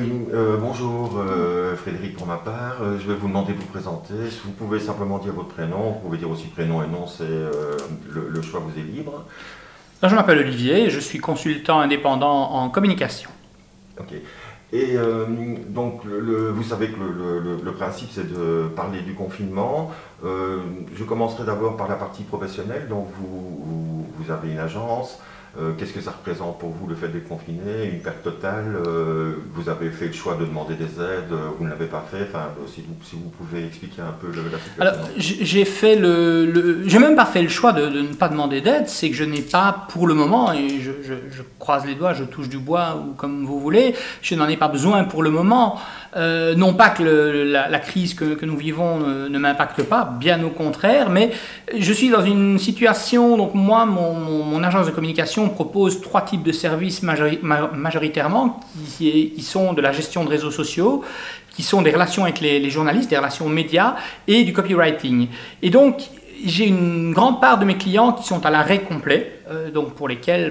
Oui, bonjour Frédéric pour ma part. Je vais vous demander de vous présenter. Si vous pouvez simplement dire votre prénom, vous pouvez dire aussi prénom et nom, c'est le choix vous est libre. Je m'appelle Olivier et je suis consultant indépendant en communication. Ok. Et donc, vous savez que le principe, c'est de parler du confinement. Je commencerai d'abord par la partie professionnelle. Donc, vous avez une agence. Qu'est-ce que ça représente pour vous, le fait d'être confiné, une perte totale? Vous avez fait le choix de demander des aides, vous ne l'avez pas fait. Enfin, si vous pouvez expliquer un peu la situation. Alors, j'ai même pas fait le choix de ne pas demander d'aide. C'est que je n'ai pas, pour le moment, et je croise les doigts, je touche du bois ou comme vous voulez, je n'en ai pas besoin pour le moment. Non pas que la crise que nous vivons ne m'impacte pas, bien au contraire, mais je suis dans une situation, donc moi, mon agence de communication propose 3 types de services majoritairement, qui sont de la gestion de réseaux sociaux, qui sont des relations avec les journalistes, des relations médias et du copywriting. Et donc, j'ai une grande part de mes clients qui sont à l'arrêt complet, donc pour lesquels,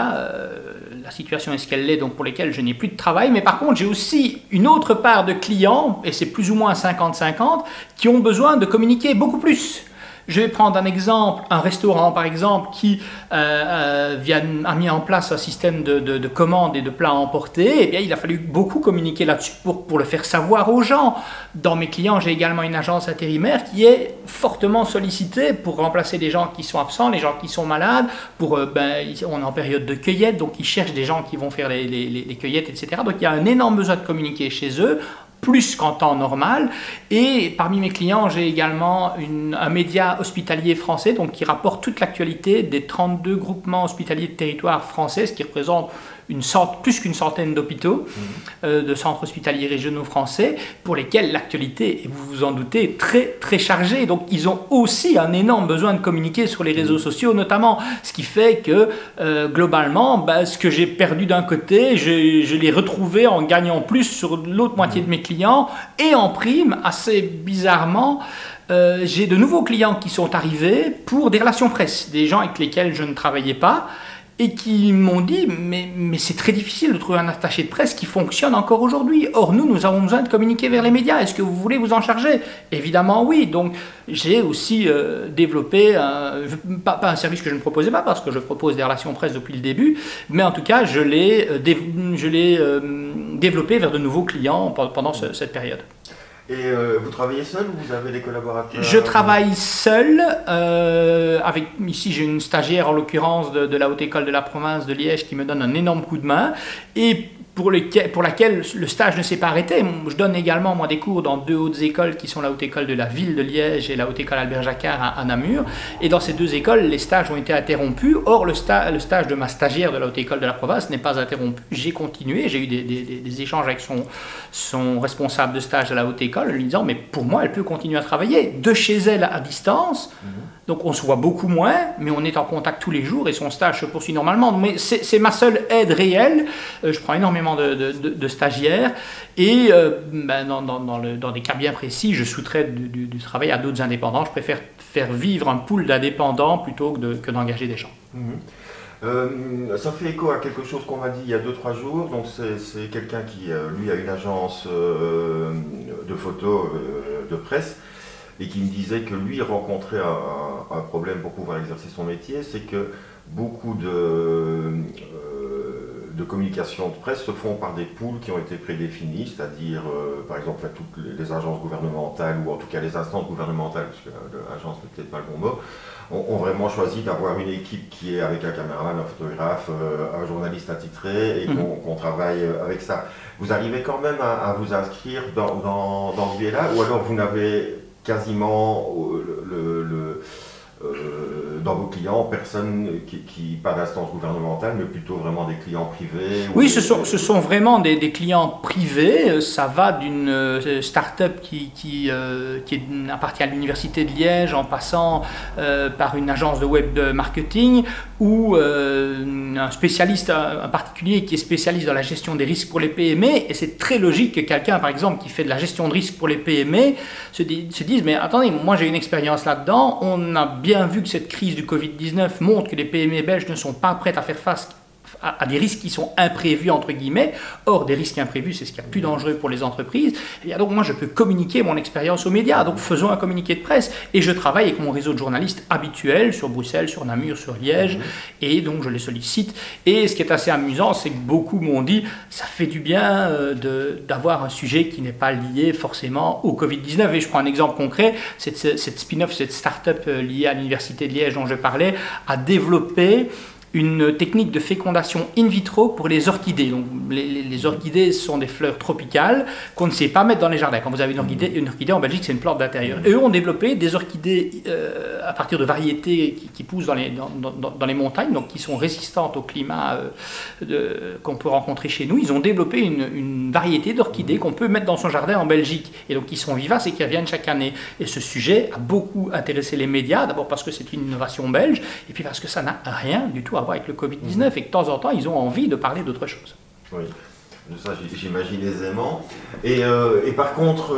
la situation est ce qu'elle est, donc pour lesquels je n'ai plus de travail. Mais par contre, j'ai aussi une autre part de clients, et c'est plus ou moins 50-50, qui ont besoin de communiquer beaucoup plus. Je vais prendre un exemple, un restaurant par exemple qui a mis en place un système de commandes et de plats à emporter. Eh bien, il a fallu beaucoup communiquer là-dessus pour le faire savoir aux gens. Dans mes clients, j'ai également une agence intérimaire qui est fortement sollicitée pour remplacer les gens qui sont absents, les gens qui sont malades. On est en période de cueillette, donc ils cherchent des gens qui vont faire les cueillettes, etc. Donc il y a un énorme besoin de communiquer chez eux, plus qu'en temps normal. Et parmi mes clients, j'ai également un média hospitalier français donc qui rapporte toute l'actualité des 32 groupements hospitaliers de territoire français, ce qui représente plus qu'une centaine d'hôpitaux, de centres hospitaliers régionaux français, pour lesquels l'actualité, et vous vous en doutez, est très très chargée. Donc ils ont aussi un énorme besoin de communiquer sur les réseaux sociaux notamment, ce qui fait que globalement, ce que j'ai perdu d'un côté, je l'ai retrouvé en gagnant plus sur l'autre moitié de mes clients, et en prime, assez bizarrement, j'ai de nouveaux clients qui sont arrivés pour des relations presse, des gens avec lesquels je ne travaillais pas, et qui m'ont dit mais c'est très difficile de trouver un attaché de presse qui fonctionne encore aujourd'hui. Or nous avons besoin de communiquer vers les médias. Est-ce que vous voulez vous en charger? Évidemment oui. Donc j'ai aussi développé, pas un service que je ne proposais pas parce que je propose des relations presse depuis le début, mais en tout cas je l'ai développé vers de nouveaux clients pendant cette période. Et vous travaillez seul ou vous avez des collaborateurs? Je travaille seul, ici j'ai une stagiaire en l'occurrence de la Haute École de la Province de Liège qui me donne un énorme coup de main et pour laquelle le stage ne s'est pas arrêté. Je donne également moi des cours dans 2 hautes écoles qui sont la Haute École de la ville de Liège et la Haute École Albert Jacquard à Namur. Et dans ces 2 écoles, les stages ont été interrompus. Or, le stage de ma stagiaire de la Haute École de la Province n'est pas interrompu. J'ai continué, j'ai eu des échanges avec son responsable de stage à la Haute École, lui disant mais pour moi, elle peut continuer à travailler de chez elle à distance. Donc on se voit beaucoup moins, mais on est en contact tous les jours et son stage se poursuit normalement. Mais c'est ma seule aide réelle. Je prends énormément de stagiaires et dans des cas bien précis, je sous-traite du travail à d'autres indépendants. Je préfère faire vivre un pool d'indépendants plutôt que d'engager des gens. Ça fait écho à quelque chose qu'on m'a dit il y a 2-3 jours. Donc c'est quelqu'un qui, lui, a une agence de photos de presse et qui me disait que lui rencontrait un problème pour pouvoir exercer son métier, c'est que beaucoup de communication de presse se font par des pools qui ont été prédéfinis, c'est-à-dire par exemple toutes les agences gouvernementales ou en tout cas les instances gouvernementales, parce que l'agence n'est peut-être pas le bon mot, ont vraiment choisi d'avoir une équipe qui est avec un caméraman, un photographe, un journaliste attitré et qu'on travaille avec ça. Vous arrivez quand même à vous inscrire dans ce biais-là ou alors vous n'avez quasiment dans vos clients, personne qui pas d'instance gouvernementale, mais plutôt vraiment des clients privés? Oui, ce sont vraiment des clients privés. Ça va d'une start-up qui appartient à l'Université de Liège, en passant par une agence de web de marketing, ou un spécialiste, un particulier qui est spécialiste dans la gestion des risques pour les PME. Et c'est très logique que quelqu'un, par exemple, qui fait de la gestion de risques pour les PME, se dise, mais attendez, moi j'ai une expérience là-dedans, on a bien vu que cette crise du Covid-19 montre que les PME belges ne sont pas prêtes à faire face à des risques qui sont imprévus, entre guillemets. Or, des risques imprévus, c'est ce qu'il y a de plus dangereux pour les entreprises. Et bien, donc, moi, je peux communiquer mon expérience aux médias. Donc, faisons un communiqué de presse. Et je travaille avec mon réseau de journalistes habituel sur Bruxelles, sur Namur, sur Liège. Et donc, je les sollicite. Et ce qui est assez amusant, c'est que beaucoup m'ont dit, ça fait du bien d'avoir un sujet qui n'est pas lié forcément au Covid-19. Et je prends un exemple concret. Cette spin-off, cette start-up liée à l'Université de Liège dont je parlais, a développé une technique de fécondation in vitro pour les orchidées. Donc, les orchidées sont des fleurs tropicales qu'on ne sait pas mettre dans les jardins. Quand vous avez une orchidée en Belgique, c'est une plante d'intérieur. Eux ont développé des orchidées à partir de variétés qui poussent dans les montagnes, donc qui sont résistantes au climat qu'on peut rencontrer chez nous. Ils ont développé une variété d'orchidées qu'on peut mettre dans son jardin en Belgique, et donc qui sont vivaces et qui reviennent chaque année. Et ce sujet a beaucoup intéressé les médias, d'abord parce que c'est une innovation belge, et puis parce que ça n'a rien du tout à voir avec le Covid-19 et que de temps en temps, ils ont envie de parler d'autre chose. Oui, ça j'imagine aisément. Et par contre,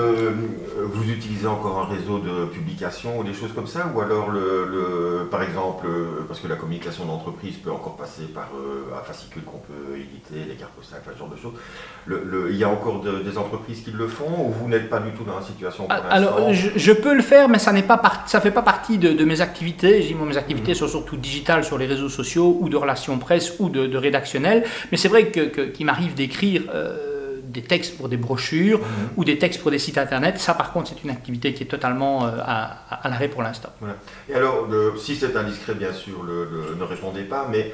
vous utilisez encore un réseau de publication ou des choses comme ça, ou alors, par exemple, parce que la communication d'entreprise peut encore passer par un fascicule qu'on peut éditer, les cartes postales, ce genre de choses. Il y a encore des entreprises qui le font, ou vous n'êtes pas du tout dans la situation pour l'instant? Alors, je peux le faire, mais ça ne fait pas partie de mes activités. Je dis, mes activités sont surtout digitales sur les réseaux sociaux, ou de relations presse, ou de rédactionnel. Mais c'est vrai qu'il m'arrive d'écrire des textes pour des brochures ou des textes pour des sites internet. Ça, par contre, c'est une activité qui est totalement à l'arrêt pour l'instant. Voilà. Et alors, si c'est indiscret, bien sûr, ne répondez pas, mais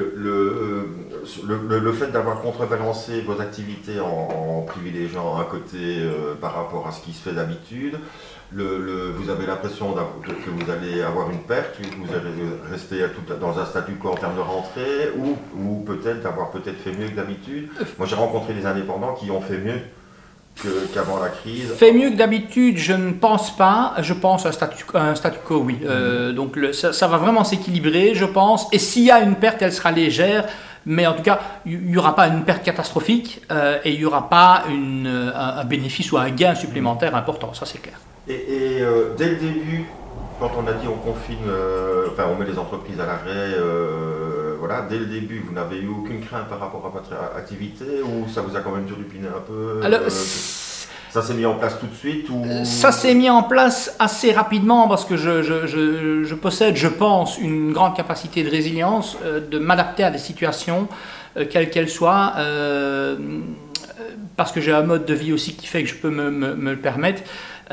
le fait d'avoir contrebalancé vos activités en privilégiant un côté par rapport à ce qui se fait d'habitude, vous avez l'impression que vous allez avoir une perte, que vous allez rester dans un statu quo en termes de rentrée, ou peut-être d'avoir fait mieux que d'habitude. Moi, j'ai rencontré des indépendants qui ont fait mieux qu'avant la crise. Fait mieux que d'habitude, je ne pense pas. Je pense à un statu quo, oui. Donc ça va vraiment s'équilibrer, je pense. Et s'il y a une perte, elle sera légère. Mais en tout cas, il n'y aura pas une perte catastrophique et il n'y aura pas un bénéfice ou un gain supplémentaire important. Ça, c'est clair. Et dès le début, quand on a dit on confine, on met les entreprises à l'arrêt, voilà, dès le début, vous n'avez eu aucune crainte par rapport à votre activité, ou ça vous a quand même turlupiné un peu? Alors, ça s'est mis en place tout de suite, ou... Ça s'est mis en place assez rapidement parce que je possède, je pense, une grande capacité de résilience, de m'adapter à des situations, quelles qu'elles soient, parce que j'ai un mode de vie aussi qui fait que je peux me le permettre.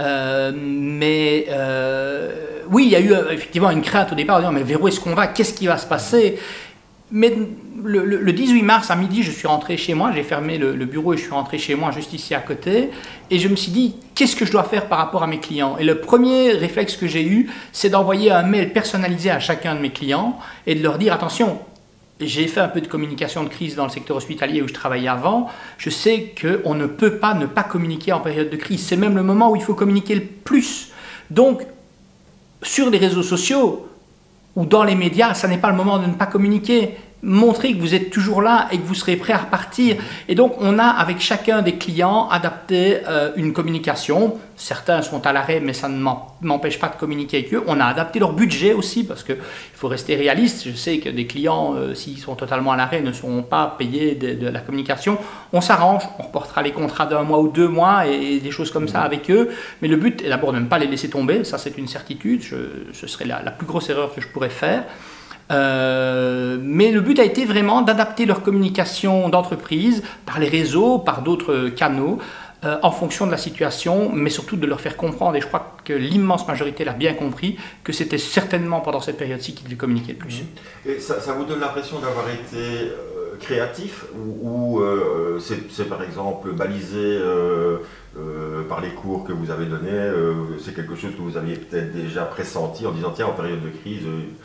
Oui, il y a eu effectivement une crainte au départ, en disant, mais vers où est-ce qu'on va? Qu'est-ce qui va se passer? Mais le 18 mars à midi, je suis rentré chez moi, j'ai fermé le bureau et je suis rentré chez moi juste ici à côté, et je me suis dit, qu'est-ce que je dois faire par rapport à mes clients? Et le premier réflexe que j'ai eu, c'est d'envoyer un mail personnalisé à chacun de mes clients et de leur dire, attention, j'ai fait un peu de communication de crise dans le secteur hospitalier où je travaillais avant. Je sais qu'on ne peut pas ne pas communiquer en période de crise. C'est même le moment où il faut communiquer le plus. Donc, sur les réseaux sociaux ou dans les médias, ça n'est pas le moment de ne pas communiquer. Montrez que vous êtes toujours là et que vous serez prêt à repartir. Et donc, on a avec chacun des clients adapté une communication. Certains sont à l'arrêt, mais ça ne m'empêche pas de communiquer avec eux. On a adapté leur budget aussi, parce qu'il faut rester réaliste. Je sais que des clients, s'ils sont totalement à l'arrêt, ne seront pas payés de la communication. On s'arrange, on reportera les contrats d'1 mois ou 2 mois et des choses comme ça avec eux. Mais le but est d'abord de ne pas les laisser tomber. Ça, c'est une certitude. Ce serait la plus grosse erreur que je pourrais faire. Mais le but a été vraiment d'adapter leur communication d'entreprise par les réseaux, par d'autres canaux, en fonction de la situation, mais surtout de leur faire comprendre, et je crois que l'immense majorité l'a bien compris, que c'était certainement pendant cette période-ci qu'ils devaient communiquer le plus. Et ça vous donne l'impression d'avoir été créatif, ou c'est par exemple balisé par les cours que vous avez donnés, c'est quelque chose que vous aviez peut-être déjà pressenti en disant, tiens, en période de crise,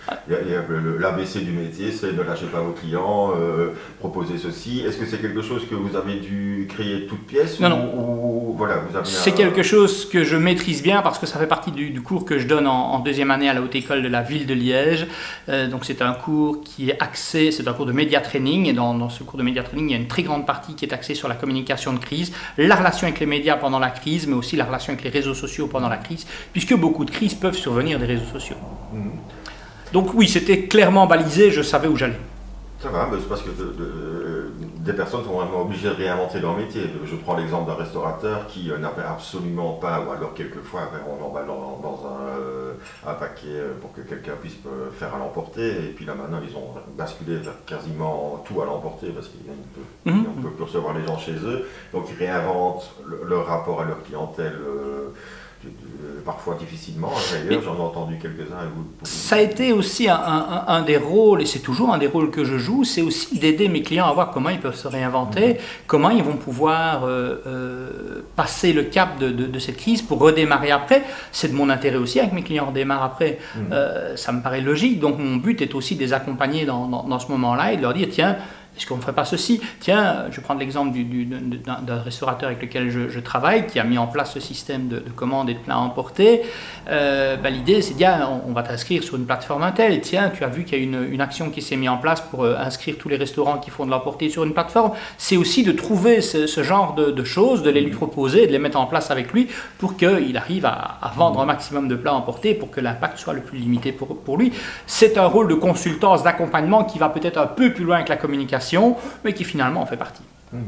l'ABC du métier, c'est ne lâchez pas vos clients, proposez ceci. Est-ce que c'est quelque chose que vous avez dû créer de toutes pièces? Non. Voilà, c'est quelque chose que je maîtrise bien parce que ça fait partie du cours que je donne en deuxième année à la Haute École de la Ville de Liège. Donc c'est un cours qui est axé, c'est un cours de média training, et dans ce cours de média training, il y a une très grande partie qui est axée sur la communication de crise, la relation avec les médias pendant la crise, mais aussi la relation avec les réseaux sociaux pendant la crise, puisque beaucoup de crises peuvent survenir des réseaux sociaux. Donc oui, c'était clairement balisé, je savais où j'allais. Ça va, mais c'est parce que des personnes sont vraiment obligées de réinventer leur métier. Je prends l'exemple d'un restaurateur qui n'avait absolument pas, ou alors quelquefois on emballe dans un paquet pour que quelqu'un puisse faire à l'emporter, et puis là maintenant ils ont basculé vers quasiment tout à l'emporter parce qu'on ne peut plus recevoir les gens chez eux, donc ils réinventent leur rapport à leur clientèle. Parfois difficilement, d'ailleurs, j'en ai entendu quelques-uns. Ça a été aussi un des rôles, et c'est toujours un des rôles que je joue, c'est aussi d'aider mes clients à voir comment ils peuvent se réinventer, comment ils vont pouvoir passer le cap de cette crise pour redémarrer après. C'est de mon intérêt aussi avec mes clients redémarrent après. Ça me paraît logique, donc mon but est aussi de les accompagner dans ce moment-là et de leur dire, tiens, est-ce qu'on ne ferait pas ceci? Tiens, je prends l'exemple d'un restaurateur avec lequel je travaille qui a mis en place ce système de commandes et de plats emportés. L'idée, c'est de dire, on va t'inscrire sur une plateforme Intel. Tiens, tu as vu qu'il y a une action qui s'est mise en place pour inscrire tous les restaurants qui font de l'emporter sur une plateforme. C'est aussi de trouver ce genre de choses, de les lui proposer, de les mettre en place avec lui pour qu'il arrive à vendre un maximum de plats emportés pour que l'impact soit le plus limité pour lui. C'est un rôle de consultance, d'accompagnement qui va peut-être un peu plus loin que la communication, mais qui finalement en fait partie.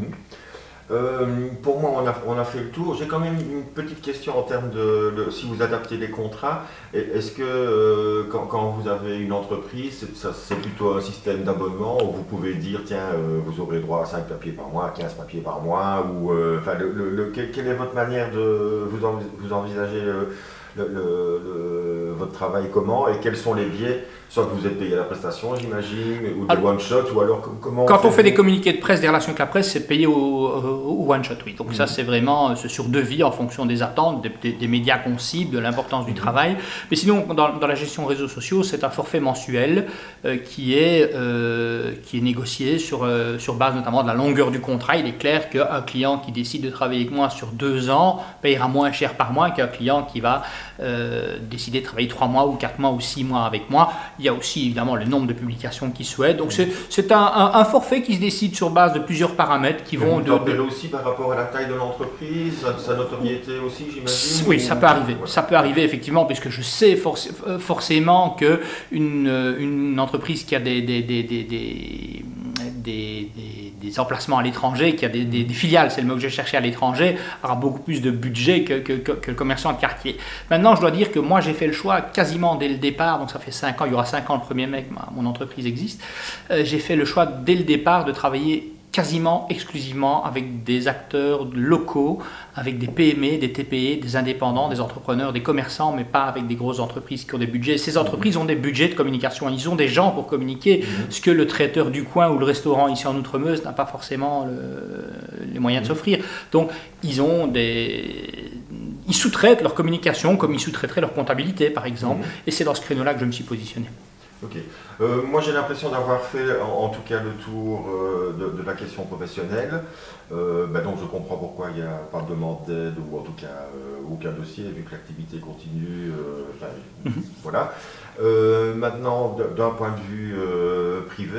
Pour moi, on a fait le tour. J'ai quand même une petite question en termes de si vous adaptez les contrats. Est-ce que quand vous avez une entreprise, c'est plutôt un système d'abonnement où vous pouvez dire, tiens, vous aurez droit à 5 papiers par mois, 15 papiers par mois, ou quelle est votre manière de vous envisager votre travail comment, et quels sont les biais, soit que vous êtes payé à la prestation, j'imagine, ou de one shot, ou alors comment... Quand on fait des communiqués de presse, des relations avec la presse, c'est payé au one shot, oui. Donc ça, c'est vraiment sur devis en fonction des attentes, des médias qu'on cible, de l'importance du travail. Mais sinon, dans la gestion réseaux sociaux, c'est un forfait mensuel qui est négocié sur base notamment de la longueur du contrat. Il est clair qu'un client qui décide de travailler avec moi sur 2 ans payera moins cher par mois qu'un client qui va décider de travailler 3 mois ou 4 mois ou 6 mois avec moi. Il y a aussi évidemment le nombre de publications qu'il souhaite. Donc c'est un forfait qui se décide sur base de plusieurs paramètres qui vont... aussi par rapport à la taille de l'entreprise, sa notoriété aussi, j'imagine? Oui, ça peut arriver. Ouais. Ça peut arriver effectivement, puisque je sais forcément qu'une entreprise qui a des emplacements à l'étranger, qui a des filiales, c'est le mot que je cherchais, à l'étranger, aura beaucoup plus de budget que le commerçant de quartier. Maintenant, je dois dire que moi, j'ai fait le choix quasiment dès le départ, donc ça fait 5 ans, il y aura 5 ans le 1er mai que mon entreprise existe, j'ai fait le choix dès le départ de travailler quasiment exclusivement avec des acteurs locaux, avec des PME, des TPE, des indépendants, des entrepreneurs, des commerçants, mais pas avec des grosles entreprises qui ont des budgets. Ces entreprises ont des budgets de communication, ils ont des gens pour communiquer, ce que le traiteur du coin ou le restaurant ici en Outremeuse n'a pas forcément les moyens de s'offrir. Donc ils sous-traitent leur communication comme ils sous-traiteraient leur comptabilité, par exemple, et c'est dans ce créneau-là que je me suis positionné. Ok. Moi j'ai l'impression d'avoir fait en tout cas le tour de la question professionnelle. Donc je comprends pourquoi il n'y a pas de demande d'aide ou en tout cas aucun dossier vu que l'activité continue. Voilà. Maintenant d'un point de vue privé,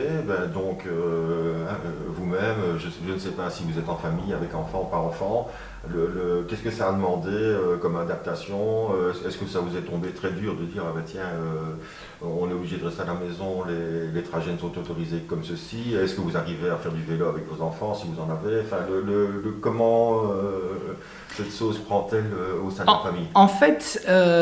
vous-même, je ne sais pas si vous êtes en famille avec enfant ou pas enfant. Qu'est-ce que ça a demandé comme adaptation? Est-ce que ça vous est tombé très dur de dire on est obligé de rester à la maison, les trajets ne sont autorisés comme ceci? Est-ce que vous arrivez à faire du vélo avec vos enfants si vous en avez? Comment cette chose prend-elle au sein de la famille? En fait,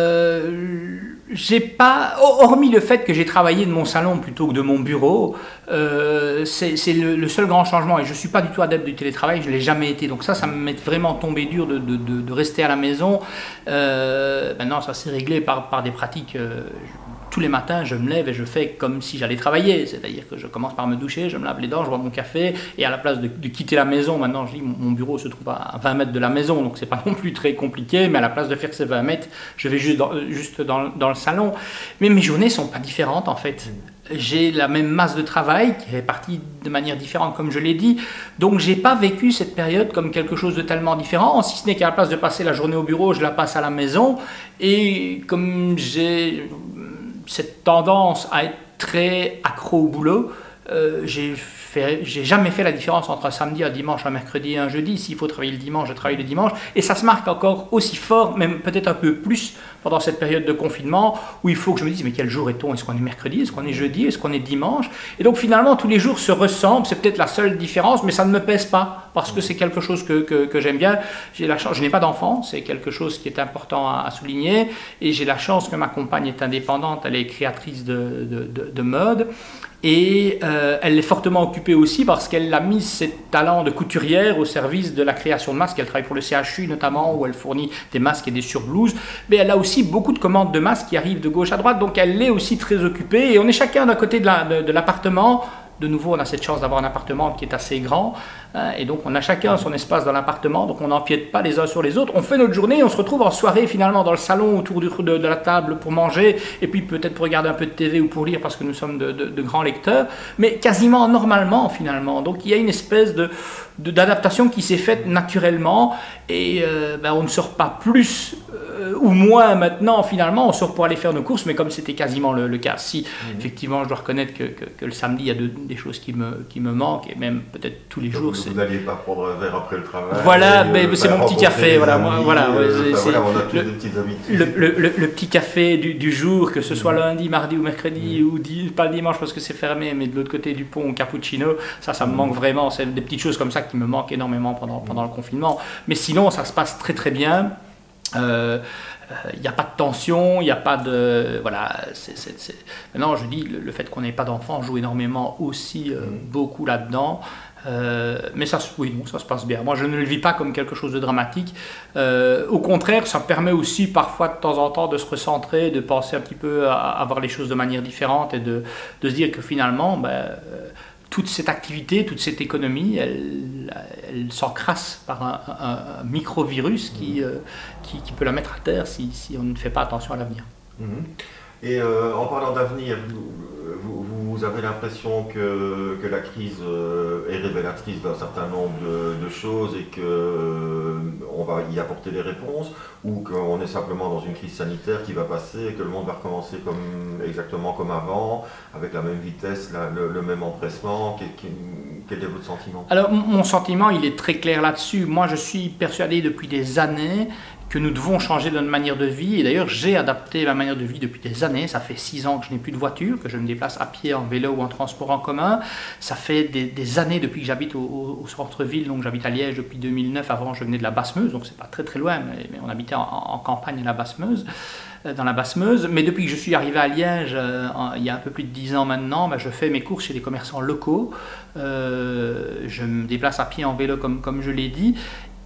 j'ai pas, hormis le fait que j'ai travaillé de mon salon plutôt que de mon bureau, c'est le seul grand changement, et je ne suis pas du tout adepte du télétravail, je ne l'ai jamais été, donc ça m'est vraiment tombé dur de rester à la maison. Maintenant ça s'est réglé par des pratiques. Tous les matins, je me lève et je fais comme si j'allais travailler, c'est-à-dire que je commence par me doucher, je me lave les dents, je bois mon café, et à la place de quitter la maison, maintenant je dis mon bureau se trouve à 20 mètres de la maison, donc c'est pas non plus très compliqué, mais à la place de faire ces 20 mètres, je vais juste dans le salon. Mais mes journées sont pas différentes en fait. J'ai la même masse de travail qui est répartie de manière différente, comme je l'ai dit. Donc, j'ai pas vécu cette période comme quelque chose de tellement différent, si ce n'est qu'à la place de passer la journée au bureau, je la passe à la maison. Et comme j'ai cette tendance à être très accro au boulot, j'ai jamais fait la différence entre un samedi, un dimanche, un mercredi et un jeudi. S'il faut travailler le dimanche, je travaille le dimanche. Et ça se marque encore aussi fort, même peut-être un peu plus pendant cette période de confinement, où il faut que je me dise, mais quel jour est-on? Est-ce qu'on est mercredi? Est-ce qu'on est jeudi? Est-ce qu'on est dimanche? Et donc finalement, tous les jours se ressemblent. C'est peut-être la seule différence, mais ça ne me pèse pas, parce que c'est quelque chose que j'aime bien. J'ai la chance, je n'ai pas d'enfant, c'est quelque chose qui est important à souligner. Et j'ai la chance que ma compagne est indépendante, elle est créatrice de mode. Et elle est fortement occupée aussi parce qu'elle a mis ses talents de couturière au service de la création de masques. Elle travaille pour le CHU notamment, où elle fournit des masques et des surblouses. Mais elle a aussi beaucoup de commandes de masques qui arrivent de gauche à droite, donc elle est aussi très occupée. Et on est chacun d'un côté de l'appartement. De nouveau, on a cette chance d'avoir un appartement qui est assez grand, et donc on a chacun son espace dans l'appartement, donc on n'empiète pas les uns sur les autres. On fait notre journée, on se retrouve en soirée finalement dans le salon autour de la table pour manger, et puis peut-être pour regarder un peu de TV ou pour lire parce que nous sommes de grands lecteurs, mais quasiment normalement finalement. Donc il y a une espèce d'adaptation qui s'est faite naturellement, et on ne sort pas plus ou moins maintenant finalement, on sort pour aller faire nos courses, mais comme c'était quasiment le cas. Si effectivement je dois reconnaître que le samedi il y a des choses qui me manquent, et même peut-être tous les jours. Vous n'alliez pas prendre un verre après le travail. Voilà, c'est mon petit café. Voilà, on a tous des petites habitudes. Le petit café du jour, que ce soit lundi, mardi ou mercredi, ou pas le dimanche parce que c'est fermé, mais de l'autre côté du pont, cappuccino, ça me manque vraiment. C'est des petites choses comme ça qui me manquent énormément pendant le confinement. Mais sinon, ça se passe très très bien. Il n'y a pas de tension, il n'y a pas de... Voilà, Maintenant, je dis, le fait qu'on n'ait pas d'enfant joue énormément aussi beaucoup là-dedans. Mais ça se passe bien. Moi, je ne le vis pas comme quelque chose de dramatique. Au contraire, ça permet aussi parfois de temps en temps de se recentrer, de penser un petit peu à voir les choses de manière différente, et de se dire que finalement... toute cette activité, toute cette économie, elle s'encrasse par un microvirus qui peut la mettre à terre si on ne fait pas attention à l'avenir. Et en parlant d'avenir, vous avez l'impression que la crise est révélatrice d'un certain nombre de choses et qu'on va y apporter des réponses, ou qu'on est simplement dans une crise sanitaire qui va passer et que le monde va recommencer exactement comme avant, avec la même vitesse, le même empressement? Quel est votre sentiment? Alors, mon sentiment, il est très clair là-dessus. Moi, je suis persuadé depuis des années que nous devons changer notre manière de vie. Et d'ailleurs, j'ai adapté ma manière de vie depuis des années. Ça fait 6 ans que je n'ai plus de voiture, que je me déplace à pied, en vélo ou en transport en commun. Ça fait des années depuis que j'habite au centre-ville. Donc j'habite à Liège depuis 2009. Avant, je venais de la Basse-Meuse, donc c'est pas très très loin, mais on habitait en campagne à la Basse-Meuse. Dans la Basse-Meuse, mais depuis que je suis arrivé à Liège, il y a un peu plus de 10 ans maintenant, je fais mes courses chez des commerçants locaux. Je me déplace à pied, en vélo, comme je l'ai dit.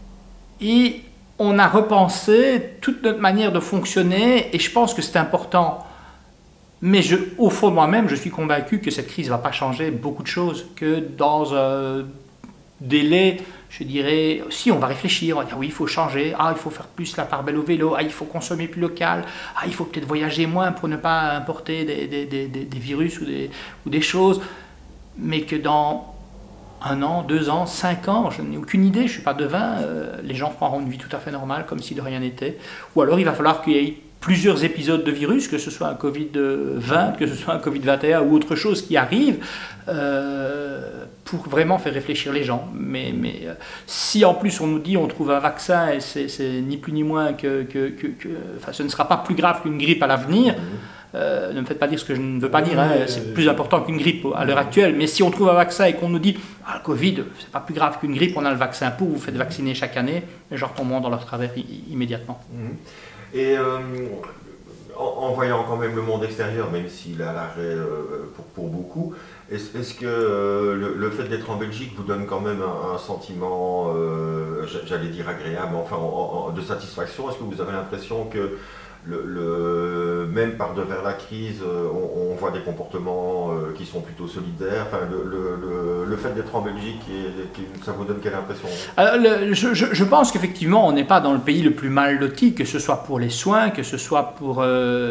Et on a repensé toute notre manière de fonctionner, et je pense que c'est important. Mais au fond de moi-même, je suis convaincu que cette crise ne va pas changer beaucoup de choses, que dans un délai, je dirais, si on va réfléchir, on va dire oui, il faut changer, il faut faire plus la part belle au vélo, il faut consommer plus local, il faut peut-être voyager moins pour ne pas importer des virus ou des choses, mais que dans 1 an, 2 ans, 5 ans, je n'ai aucune idée, je ne suis pas devin, les gens prendront une vie tout à fait normale, comme si de rien n'était. Ou alors il va falloir qu'il y ait plusieurs épisodes de virus, que ce soit un Covid-20, que ce soit un Covid-21 ou autre chose qui arrive, pour vraiment faire réfléchir les gens. Mais si en plus on nous dit on trouve un vaccin, et c'est ni plus ni moins enfin, ce ne sera pas plus grave qu'une grippe à l'avenir, ne me faites pas dire ce que je ne veux pas dire, c'est plus important qu'une grippe à l'heure actuelle, mais si on trouve un vaccin et qu'on nous dit le Covid, c'est pas plus grave qu'une grippe, on a le vaccin pour, vous faites vacciner chaque année, les gens tomberont dans leur travers immédiatement. Et en voyant quand même le monde extérieur, même s'il est à l'arrêt pour beaucoup, est-ce que le fait d'être en Belgique vous donne quand même un sentiment, j'allais dire agréable, enfin de satisfaction? Est-ce que vous avez l'impression que même par devers la crise, on voit des comportements qui sont plutôt solidaires? Enfin, le fait d'être en Belgique, ça vous donne quelle impression? Je pense qu'effectivement, on n'est pas dans le pays le plus mal loti, que ce soit pour les soins, que ce soit pour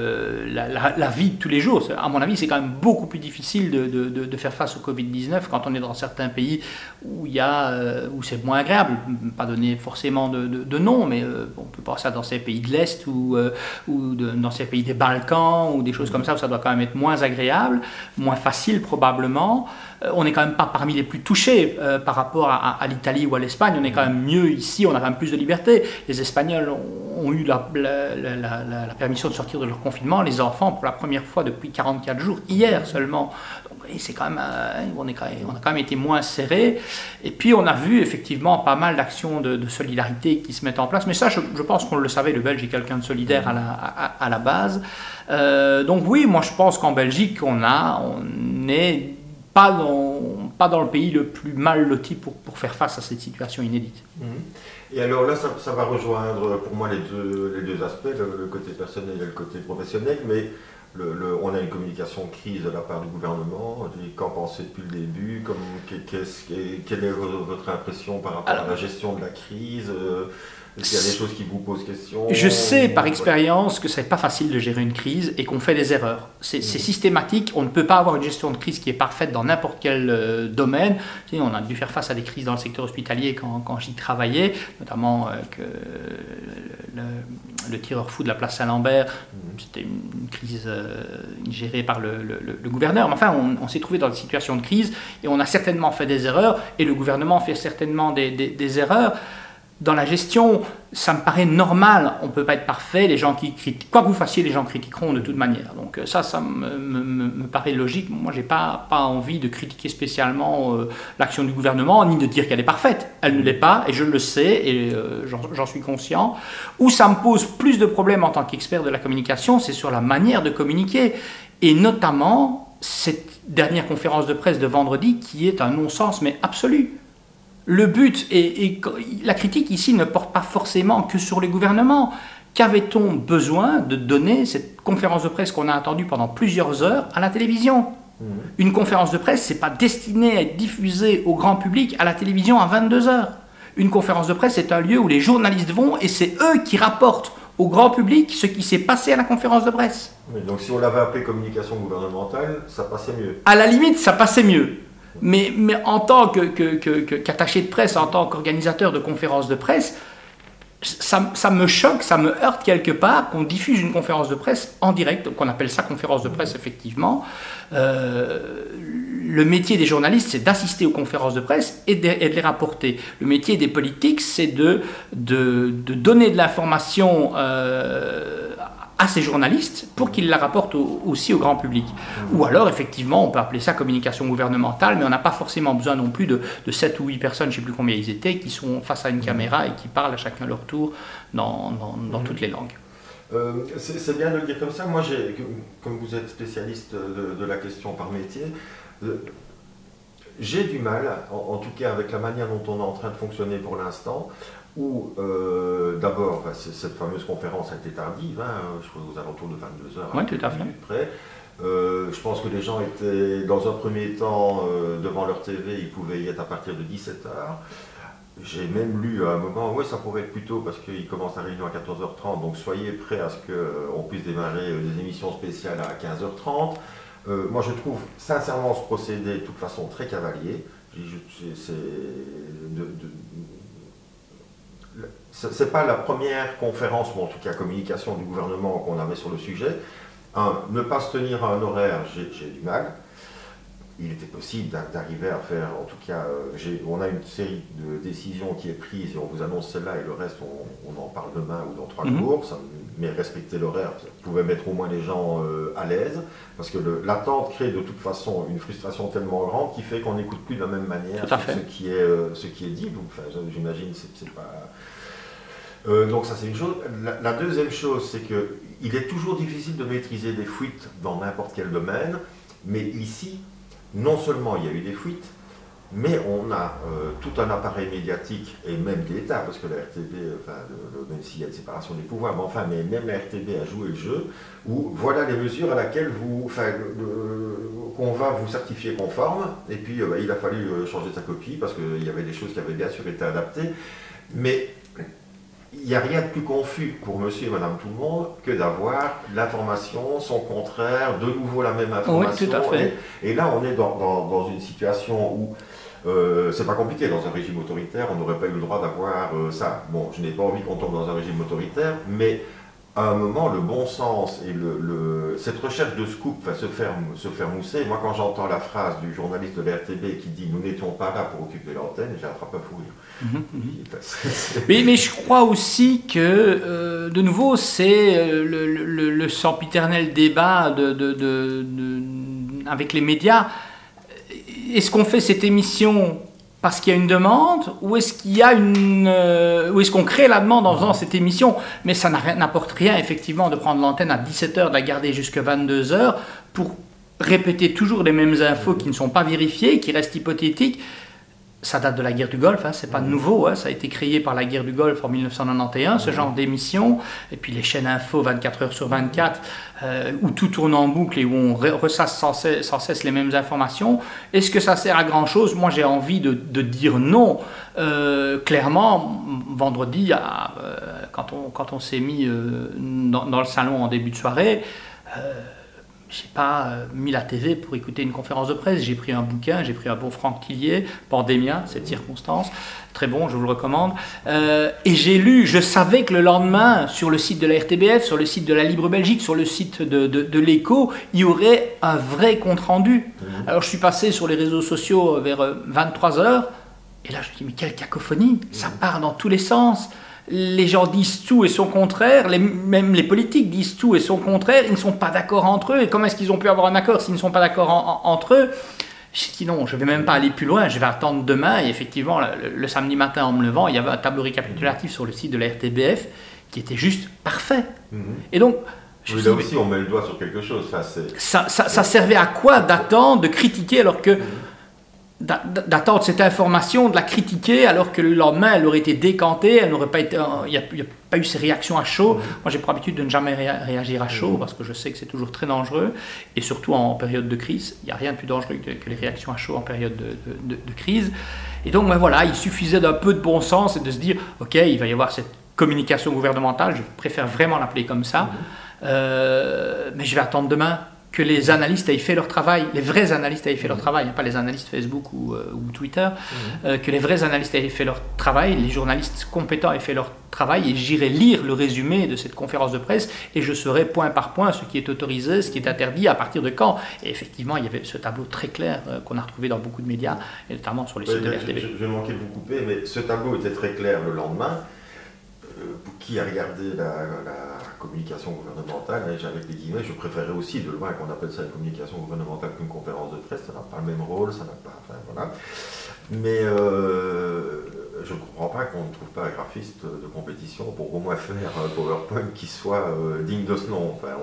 la vie de tous les jours. À mon avis, c'est quand même beaucoup plus difficile de faire face au Covid-19 quand on est dans certains pays où c'est moins agréable. Pas donner forcément de nom, mais on peut penser à dans ces pays de l'Est où dans ces pays des Balkans ou des choses comme ça où ça doit quand même être moins agréable, moins facile probablement. On n'est quand même pas parmi les plus touchés par rapport à l'Italie ou à l'Espagne. On est quand même mieux ici, on a quand même plus de liberté. Les Espagnols ont eu la permission de sortir de leur confinement, les enfants pour la première fois depuis 44 jours, hier seulement. Et c'est quand même, on a quand même été moins serrés. Et puis on a vu effectivement pas mal d'actions de solidarité qui se mettent en place. Mais ça, je pense qu'on le savait, le Belge est quelqu'un de solidaire à la base. Donc oui, moi je pense qu'en Belgique, on n'est pas dans le pays le plus mal loti pour faire face à cette situation inédite. Et alors là, ça va rejoindre pour moi les deux aspects, le côté personnel et le côté professionnel, mais on a une communication de crise de la part du gouvernement. Qu'en pensez depuis le début? Quelle est votre impression par rapport à la gestion de la crise? Est-ce qu'il y a des choses qui vous posent question? Je sais par expérience que ce n'est pas facile de gérer une crise et qu'on fait des erreurs. C'est systématique. On ne peut pas avoir une gestion de crise qui est parfaite dans n'importe quel domaine. Tu sais, on a dû faire face à des crises dans le secteur hospitalier quand j'y travaillais, notamment le tireur fou de la place Saint-Lambert. C'était une crise gérée par le gouverneur. Mais enfin, on s'est trouvé dans une situation de crise et on a certainement fait des erreurs et le gouvernement fait certainement des erreurs. Dans la gestion, ça me paraît normal, on ne peut pas être parfait, les gens qui critiquent, quoi que vous fassiez, les gens critiqueront de toute manière. Donc ça me paraît logique. Moi, je n'ai pas envie de critiquer spécialement l'action du gouvernement, ni de dire qu'elle est parfaite. Elle ne l'est pas, et je le sais, et j'en suis conscient. Où ça me pose plus de problèmes en tant qu'expert de la communication, c'est sur la manière de communiquer, et notamment cette dernière conférence de presse de vendredi qui est un non-sens, mais absolu. Le but, et la critique ici ne porte pas forcément que sur les gouvernements. Qu'avait-on besoin de donner cette conférence de presse qu'on a attendue pendant plusieurs heures à la télévision? Une conférence de presse, ce n'est pas destiné à être diffusée au grand public à la télévision à 22 heures. Une conférence de presse, c'est un lieu où les journalistes vont et c'est eux qui rapportent au grand public ce qui s'est passé à la conférence de presse. Oui, donc si on l'avait appelé communication gouvernementale, ça passait mieux. À la limite, ça passait mieux. Mais en tant qu'attaché de presse, en tant qu'organisateur de conférences de presse, ça me choque, ça me heurte quelque part qu'on diffuse une conférence de presse en direct, qu'on appelle ça conférence de presse effectivement. Le métier des journalistes, c'est d'assister aux conférences de presse et de les rapporter. Le métier des politiques, c'est de donner de l'information à ces journalistes pour qu'ils la rapportent aussi au grand public. Ou alors, effectivement, on peut appeler ça communication gouvernementale, mais on n'a pas forcément besoin non plus de 7 ou 8 personnes, je ne sais plus combien ils étaient, qui sont face à une caméra et qui parlent à chacun leur tour dans toutes les langues. C'est bien de le dire comme ça. Moi, comme vous êtes spécialiste de la question par métier, j'ai du mal, en tout cas avec la manière dont on est en train de fonctionner pour l'instant, où d'abord, cette fameuse conférence a été tardive, je crois aux alentours de 22 heures, oui, tout à fait. Près. Je pense que les gens étaient, dans un premier temps, devant leur TV, ils pouvaient y être à partir de 17 heures. J'ai même lu à un moment, oui, ça pourrait être plus tôt parce qu'ils commencent la réunion à 14h30, donc soyez prêts à ce qu'on puisse démarrer des émissions spéciales à 15h30. Moi, je trouve sincèrement ce procédé de toute façon très cavalier. C'est pas la première conférence, ou en tout cas communication du gouvernement qu'on avait sur le sujet. Ne pas se tenir à un horaire, j'ai du mal. Il était possible d'arriver à faire, en tout cas, on a une série de décisions qui est prise et on vous annonce celle-là et le reste, on en parle demain ou dans 3 jours. Mais respecter l'horaire, ça pouvait mettre au moins les gens à l'aise, parce que l'attente crée de toute façon une frustration tellement grande qui fait qu'on n'écoute plus de la même manière ce qui est dit. Enfin, j'imagine c'est pas... donc ça c'est une chose. La deuxième chose, c'est qu'il est toujours difficile de maîtriser des fuites dans n'importe quel domaine, mais ici, non seulement il y a eu des fuites, mais on a tout un appareil médiatique, et même l'État, parce que la RTB, même s'il y a une séparation des pouvoirs, mais même la RTB a joué le jeu, où voilà les mesures à laquelle qu'on va vous certifier conforme, et puis il a fallu changer sa copie, parce qu'il y avait des choses qui avaient bien sûr été adaptées, mais il n'y a rien de plus confus pour monsieur et madame tout le monde que d'avoir l'information, son contraire, de nouveau la même information. Oui, tout à fait. Et là, on est dans une situation où c'est pas compliqué. Dans un régime autoritaire, on n'aurait pas eu le droit d'avoir ça. Bon, je n'ai pas envie qu'on tombe dans un régime autoritaire, mais à un moment, le bon sens et cette recherche de scoop va se faire mousser. Moi, quand j'entends la phrase du journaliste de la RTB qui dit « Nous n'étions pas là pour occuper l'antenne », j'attrape à fou rire. Mais je crois aussi que, de nouveau, c'est le sempiternel débat avec les médias. Est-ce qu'on fait cette émission parce qu'il y a une demande, ou est-ce qu'on crée la demande en faisant cette émission? Mais ça n'apporte rien, effectivement, de prendre l'antenne à 17h, de la garder jusqu'à 22h, pour répéter toujours les mêmes infos qui ne sont pas vérifiées, qui restent hypothétiques. Ça date de la guerre du Golfe, hein, c'est pas nouveau, hein, ça a été créé par la guerre du Golfe en 1991, ce genre d'émission, et puis les chaînes info 24 heures sur 24, où tout tourne en boucle et où on ressasse sans cesse les mêmes informations. Est-ce que ça sert à grand chose? Moi j'ai envie de dire non. Clairement, vendredi, quand on s'est mis dans le salon en début de soirée, je n'ai pas mis la TV pour écouter une conférence de presse. J'ai pris un bouquin, j'ai pris un bon Franck Tillier, Pandémia, cette circonstance. Très bon, je vous le recommande. Et j'ai lu, je savais que le lendemain, sur le site de la RTBF, sur le site de la Libre Belgique, sur le site de l'Echo, il y aurait un vrai compte-rendu. Alors je suis passé sur les réseaux sociaux vers 23h, et là je me dis, mais quelle cacophonie, ça part dans tous les sens. Les gens disent tout et son contraire, même les politiques disent tout et son contraire, ils ne sont pas d'accord entre eux, et comment est-ce qu'ils ont pu avoir un accord s'ils ne sont pas d'accord entre eux? J'ai dit non, je ne vais même pas aller plus loin, je vais attendre demain, et effectivement, le samedi matin en me levant, il y avait un tableau récapitulatif sur le site de la RTBF qui était juste parfait. Et donc, là aussi, on met le doigt sur quelque chose. Ça servait à quoi d'attendre, de critiquer, alors que d'attendre cette information, de la critiquer, alors que le lendemain, elle aurait été décantée, elle n'aurait pas été, il n'y a pas eu ces réactions à chaud. Moi, j'ai pour habitude de ne jamais réagir à chaud, parce que je sais que c'est toujours très dangereux, et surtout en période de crise. Il n'y a rien de plus dangereux que les réactions à chaud en période de crise. Et donc, ben voilà, il suffisait d'un peu de bon sens et de se dire, ok, il va y avoir cette communication gouvernementale, je préfère vraiment l'appeler comme ça, mais je vais attendre demain que les analystes aient fait leur travail, les vrais analystes aient fait leur travail, pas les analystes Facebook ou Twitter, que les vrais analystes aient fait leur travail, les journalistes compétents aient fait leur travail, et j'irai lire le résumé de cette conférence de presse et je saurai point par point ce qui est autorisé, ce qui est interdit, à partir de quand. Et effectivement, il y avait ce tableau très clair qu'on a retrouvé dans beaucoup de médias, et notamment sur les sites de RTB. Je vais manquer de vous couper, mais ce tableau était très clair le lendemain. Pour qui a regardé la communication gouvernementale, et j'avais des guillemets, je préférais aussi de loin qu'on appelle ça une communication gouvernementale qu'une conférence de presse, ça n'a pas le même rôle, ça n'a pas, enfin voilà. Mais je ne comprends pas qu'on ne trouve pas un graphiste de compétition pour au moins faire un PowerPoint qui soit digne de ce nom. Enfin,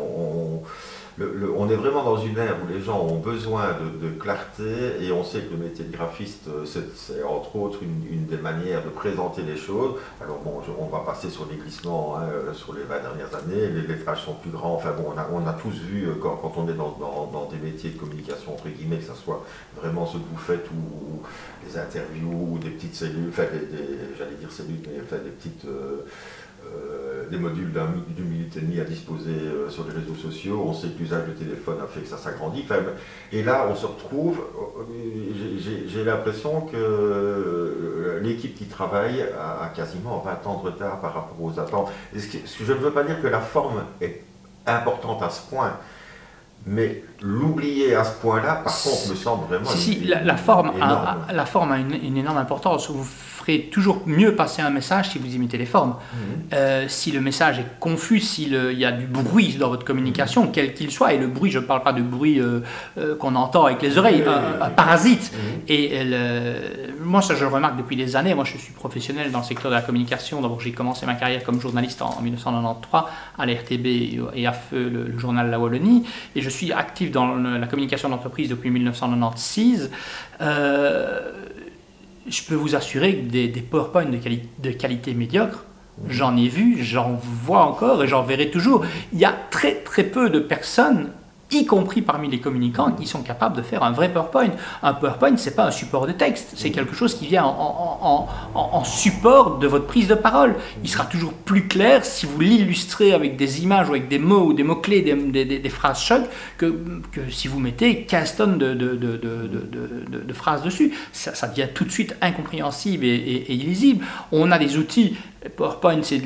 on est vraiment dans une ère où les gens ont besoin de clarté, et on sait que le métier de graphiste, c'est entre autres une des manières de présenter les choses. Alors bon, on va passer sur les glissements sur les 20 dernières années, les lettrages sont plus grands, enfin bon, on a tous vu quand on est dans des métiers de communication, entre guillemets, que ce soit vraiment ce que vous faites, ou des interviews, ou des petites cellules, enfin j'allais dire cellules, mais enfin des petites... des modules d'une minute et demie à disposer sur les réseaux sociaux. On sait que l'usage du téléphone a fait que ça s'agrandit. Enfin, et là, on se retrouve, j'ai l'impression que l'équipe qui travaille a quasiment 20 ans de retard par rapport aux attentes. Je ne veux pas dire que la forme est importante à ce point, mais l'oublier à ce point-là, par contre, me semble vraiment... La forme a une énorme importance. Vous ferez toujours mieux passer un message si vous imitez les formes. Si le message est confus, s'il y a du bruit dans votre communication, quel qu'il soit, et le bruit, je ne parle pas de bruit qu'on entend avec les oreilles, un parasite. Et moi, ça, je le remarque depuis des années. Moi, je suis professionnel dans le secteur de la communication. D'abord, j'ai commencé ma carrière comme journaliste en 1993 à la RTB et à Feu, le journal La Wallonie. Et je suis actif dans la communication d'entreprise depuis 1996. Je peux vous assurer que des PowerPoint de qualité médiocre, j'en ai vu, j'en vois encore et j'en verrai toujours. Il y a très très peu de personnes y compris parmi les communicants, qui sont capables de faire un vrai PowerPoint. Un PowerPoint, ce n'est pas un support de texte, c'est quelque chose qui vient en support de votre prise de parole. Il sera toujours plus clair si vous l'illustrez avec des images ou avec des mots ou des mots-clés, des phrases choc, que si vous mettez 15 tonnes de phrases dessus. Ça devient tout de suite incompréhensible et illisible. On a des outils. PowerPoint, c'est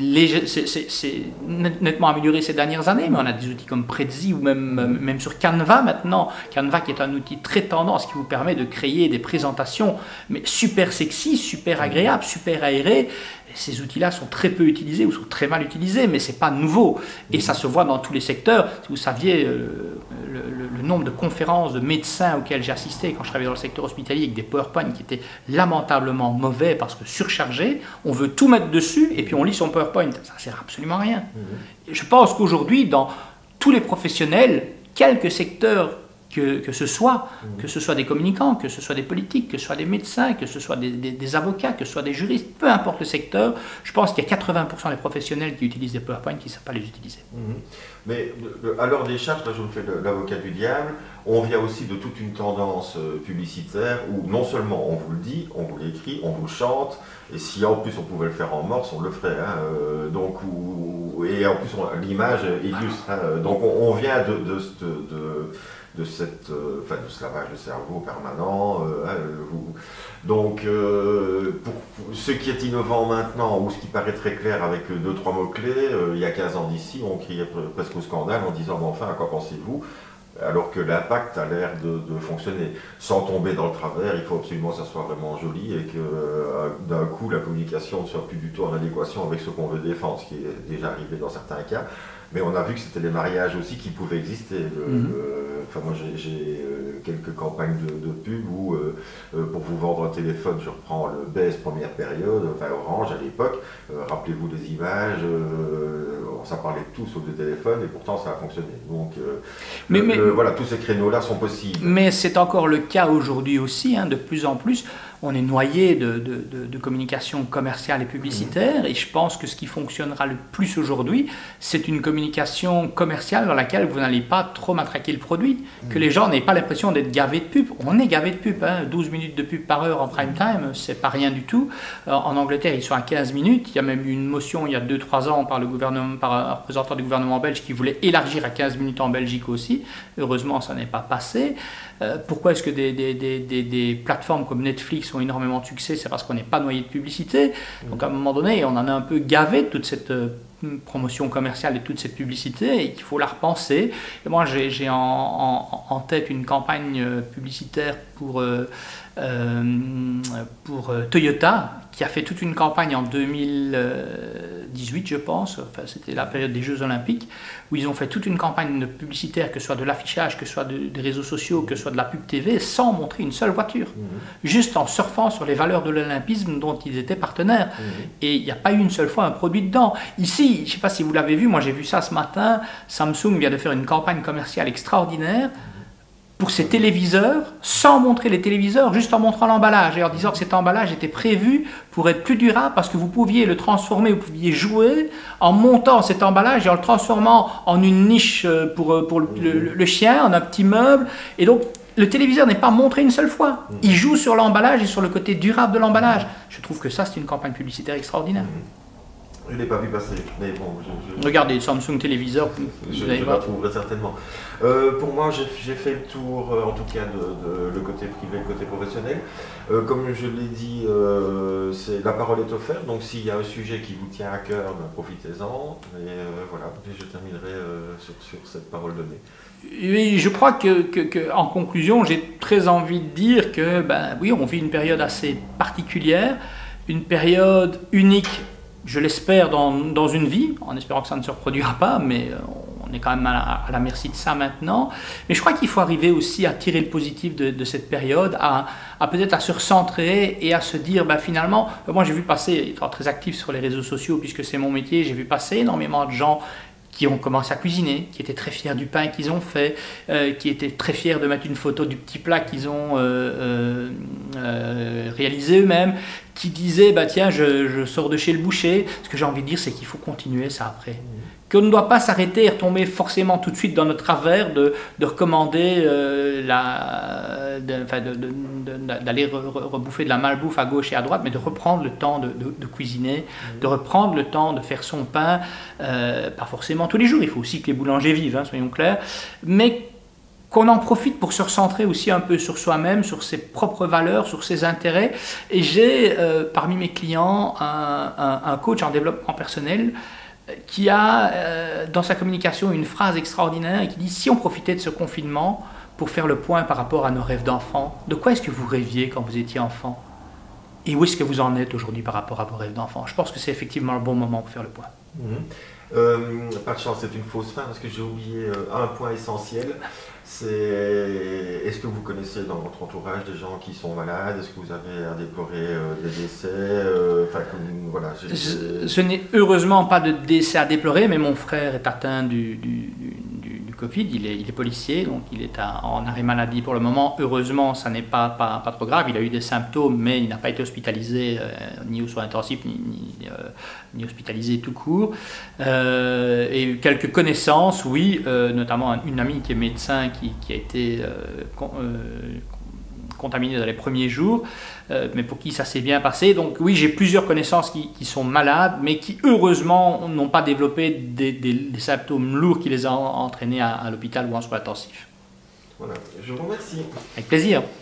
nettement amélioré ces dernières années, mais on a des outils comme Prezi ou même sur Canva maintenant. Canva qui est un outil très tendance qui vous permet de créer des présentations mais super sexy, super agréables, super aérées. Ces outils-là sont très peu utilisés ou sont très mal utilisés, mais ce n'est pas nouveau. Et ça se voit dans tous les secteurs. Si vous saviez le nombre de conférences de médecins auxquelles j'ai assisté quand je travaillais dans le secteur hospitalier avec des PowerPoint qui étaient lamentablement mauvais parce que surchargés, on veut tout mettre dessus et puis on lit son PowerPoint. Ça ne sert absolument à rien. Je pense qu'aujourd'hui, dans tous les professionnels, quelques secteurs que ce soit des communicants, que ce soit des politiques, que ce soit des médecins, que ce soit des avocats, que ce soit des juristes, peu importe le secteur, je pense qu'il y a 80% des professionnels qui utilisent des PowerPoint qui ne savent pas les utiliser. Mais à l'heure des charges, là je me fais l'avocat du diable, on vient aussi de toute une tendance publicitaire où non seulement on vous le dit, on vous l'écrit, on vous le chante, et si en plus on pouvait le faire en morse, on le ferait. Et en plus l'image illustre. Donc on vient de ce lavage de cerveau permanent. Donc, pour ce qui est innovant maintenant, ou ce qui paraît très clair avec 2-3 mots-clés, il y a 15 ans d'ici, on criait presque au scandale en disant « mais enfin, à quoi pensez-vous ?» alors que l'impact a l'air de fonctionner. Sans tomber dans le travers, il faut absolument que ça soit vraiment joli et que d'un coup, la communication ne soit plus du tout en adéquation avec ce qu'on veut défendre, ce qui est déjà arrivé dans certains cas. Mais on a vu que c'était les mariages aussi qui pouvaient exister. Moi, j'ai quelques campagnes de pub où, pour vous vendre un téléphone, je reprends le BES première période, Orange à l'époque, rappelez-vous des images, ça parlait de tout sauf de téléphone, et pourtant ça a fonctionné. Donc, voilà, tous ces créneaux-là sont possibles. Mais c'est encore le cas aujourd'hui aussi, de plus en plus. On est noyé de communication commerciale et publicitaire, et je pense que ce qui fonctionnera le plus aujourd'hui, c'est une communication commerciale dans laquelle vous n'allez pas trop matraquer le produit, que les gens n'aient pas l'impression d'être gavés de pub. On est gavés de pub, 12 minutes de pub par heure en prime time, c'est pas rien du tout. En Angleterre, ils sont à 15 minutes. Il y a même eu une motion il y a 2-3 ans par un représentant du gouvernement belge qui voulait élargir à 15 minutes en Belgique aussi. Heureusement, ça n'est pas passé. Pourquoi est-ce que des plateformes comme Netflix ont énormément de succès? C'est parce qu'on n'est pas noyé de publicité. Donc à un moment donné, on en a un peu gavé de toute cette promotion commerciale et toute cette publicité et qu'il faut la repenser. Et moi, j'ai en tête une campagne publicitaire pour Toyota, qui a fait toute une campagne en 2018, je pense, enfin, c'était la période des Jeux Olympiques, où ils ont fait toute une campagne publicitaire, que ce soit de l'affichage, que ce soit des réseaux sociaux, que ce soit de la pub TV, sans montrer une seule voiture, juste en surfant sur les valeurs de l'olympisme dont ils étaient partenaires. Et il n'y a pas eu une seule fois un produit dedans. Ici, je ne sais pas si vous l'avez vu, moi j'ai vu ça ce matin, Samsung vient de faire une campagne commerciale extraordinaire pour ses téléviseurs, sans montrer les téléviseurs, juste en montrant l'emballage et en disant que cet emballage était prévu pour être plus durable parce que vous pouviez le transformer, vous pouviez jouer en montant cet emballage et en le transformant en une niche pour le chien, en un petit meuble. Et donc, le téléviseur n'est pas montré une seule fois. Il joue sur l'emballage et sur le côté durable de l'emballage. Je trouve que ça, c'est une campagne publicitaire extraordinaire. Je ne l'ai pas vu passer, mais bon... Regardez, Samsung téléviseur, je la trouverai certainement. Pour moi, j'ai fait le tour, en tout cas, de le côté privé, le côté professionnel. Comme je l'ai dit, la parole est offerte, donc s'il y a un sujet qui vous tient à cœur, profitez-en. Et voilà, et je terminerai sur cette parole donnée. Oui, je crois que en conclusion, j'ai très envie de dire que, oui, on vit une période assez particulière, une période unique, je l'espère, dans une vie, en espérant que ça ne se reproduira pas, mais on est quand même à la merci de ça maintenant. Mais je crois qu'il faut arriver aussi à tirer le positif de cette période, à peut-être à se recentrer et à se dire, finalement, moi j'ai vu passer, étant très actif sur les réseaux sociaux, puisque c'est mon métier, j'ai vu passer énormément de gens qui ont commencé à cuisiner, qui étaient très fiers du pain qu'ils ont fait, qui étaient très fiers de mettre une photo du petit plat qu'ils ont réalisé eux-mêmes, qui disait bah tiens je sors de chez le boucher. Ce que j'ai envie de dire c'est qu'il faut continuer ça après. Qu'on ne doit pas s'arrêter et retomber forcément tout de suite dans notre travers de recommander d'aller rebouffer de la malbouffe à gauche et à droite, mais de reprendre le temps de cuisiner, de reprendre le temps de faire son pain, pas forcément tous les jours, il faut aussi que les boulangers vivent, hein, soyons clairs, mais qu'on en profite pour se recentrer aussi un peu sur soi-même, sur ses propres valeurs, sur ses intérêts. Et j'ai parmi mes clients un coach en développement personnel qui a dans sa communication une phrase extraordinaire et qui dit « Si on profitait de ce confinement pour faire le point par rapport à nos rêves d'enfant, de quoi est-ce que vous rêviez quand vous étiez enfant? Et où est-ce que vous en êtes aujourd'hui par rapport à vos rêves d'enfant ?» Je pense que c'est effectivement le bon moment pour faire le point. Pas de chance, c'est une fausse fin parce que j'ai oublié un point essentiel. C'est est-ce que vous connaissez dans votre entourage des gens qui sont malades? Est-ce que vous avez à déplorer des décès? Voilà, je n'ai heureusement pas de décès à déplorer, mais mon frère est atteint du Covid, il est policier, donc il est en arrêt maladie pour le moment. Heureusement, ça n'est pas trop grave, il a eu des symptômes, mais il n'a pas été hospitalisé, ni aux soins intensifs, ni hospitalisé tout court. Et quelques connaissances, oui, notamment une amie qui est médecin, qui a été contaminée dans les premiers jours, mais pour qui ça s'est bien passé. Donc oui, j'ai plusieurs connaissances qui sont malades, mais qui heureusement n'ont pas développé des symptômes lourds qui les ont entraînés à l'hôpital ou en soins intensifs. Voilà, je vous remercie. Avec plaisir.